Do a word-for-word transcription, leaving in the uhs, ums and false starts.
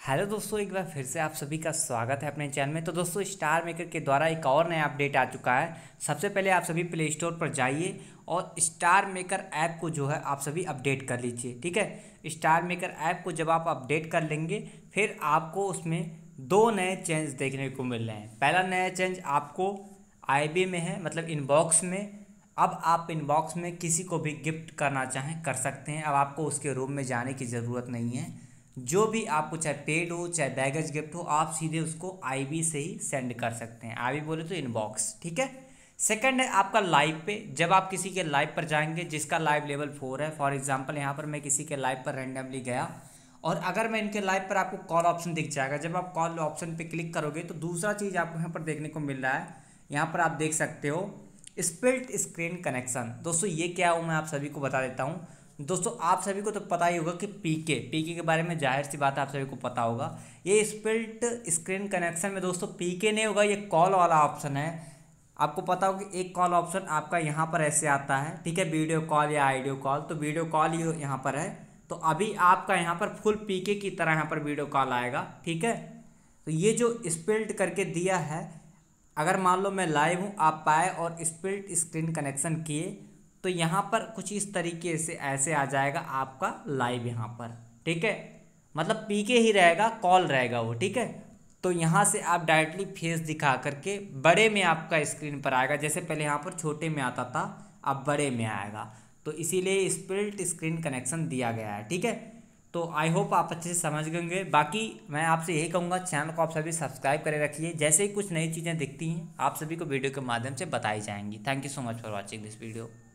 Hello दोस्तों, एक बार फिर से आप सभी का स्वागत है अपने चैनल में। तो दोस्तों, स्टार मेकर के द्वारा एक और नया अपडेट आ चुका है। सबसे पहले आप सभी प्ले स्टोर पर जाइए और स्टार मेकर ऐप को जो है आप सभी अपडेट कर लीजिए। ठीक है, स्टार मेकर ऐप को जब आप अपडेट कर लेंगे फिर आपको उसमें दो नए चेंज देखने को मिल रहे हैं। पहला नया चेंज आपको आई बी में है, मतलब इनबॉक्स में। अब आप इनबॉक्स में किसी को भी गिफ्ट करना चाहें कर सकते हैं। अब आपको उसके रूम में जाने की ज़रूरत नहीं है। जो भी आपको चाहे पेड हो चाहे बैगेज गिफ्ट हो, आप सीधे उसको आई बी से ही सेंड कर सकते हैं। आई बी बोले तो इनबॉक्स। ठीक है। सेकंड है आपका लाइव पे। जब आप किसी के लाइव पर जाएंगे जिसका लाइव लेवल फोर है, फॉर एग्जांपल यहाँ पर मैं किसी के लाइव पर रैंडमली गया और अगर मैं इनके लाइव पर, आपको कॉल ऑप्शन दिख जाएगा। जब आप कॉल ऑप्शन पे क्लिक करोगे तो दूसरा चीज़ आपको यहाँ पर देखने को मिल रहा है। यहाँ पर आप देख सकते हो स्प्लिट स्क्रीन कनेक्शन। दोस्तों ये क्या हो मैं आप सभी को बता देता हूँ। दोस्तों आप सभी को तो पता ही होगा कि पीके पीके के बारे में जाहिर सी बात है, आप सभी को पता होगा। ये स्प्लिट स्क्रीन कनेक्शन में दोस्तों पीके नहीं होगा, ये कॉल वाला ऑप्शन है। आपको पता होगा कि एक कॉल ऑप्शन आपका यहाँ पर ऐसे आता है। ठीक है, वीडियो कॉल या आइडियो कॉल। तो वीडियो कॉल ही यहाँ पर है। तो अभी आपका यहाँ पर फुल पीके की तरह यहाँ पर वीडियो कॉल आएगा। ठीक है, तो ये जो स्प्लिट करके दिया है, अगर मान लो मैं लाइव हूँ, आप पाए और स्प्लिट स्क्रीन कनेक्शन किए तो यहाँ पर कुछ इस तरीके से ऐसे आ जाएगा आपका लाइव यहाँ पर। ठीक है, मतलब पीके ही रहेगा, कॉल रहेगा वो। ठीक है, तो यहाँ से आप डायरेक्टली फेस दिखा करके बड़े में आपका स्क्रीन पर आएगा। जैसे पहले यहाँ पर छोटे में आता था, अब बड़े में आएगा। तो इसीलिए स्प्लिट स्क्रीन कनेक्शन दिया गया है। ठीक है, तो आई होप आप अच्छे से समझ गए। बाकी मैं आपसे यही कहूँगा, चैनल को आप सभी सब्सक्राइब करे रखिए। जैसे ही कुछ नई चीज़ें दिखती हैं आप सभी को वीडियो के माध्यम से बताई जाएंगी। Thank you so much for watching this video.